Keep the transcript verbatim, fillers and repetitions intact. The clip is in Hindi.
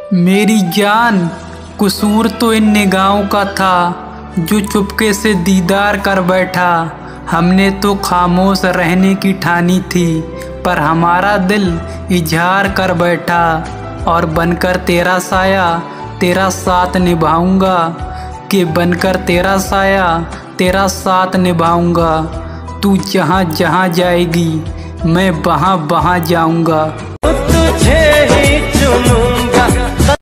मेरी जान, कसूर तो इन निगाहों का था जो चुपके से दीदार कर बैठा। हमने तो खामोश रहने की ठानी थी, पर हमारा दिल इजहार कर बैठा। और बनकर तेरा साया तेरा साथ निभाऊंगा, कि बनकर तेरा साया तेरा साथ निभाऊंगा। तू जहाँ जहाँ जाएगी मैं वहाँ वहाँ जाऊंगा। तुझे ही चुनूं।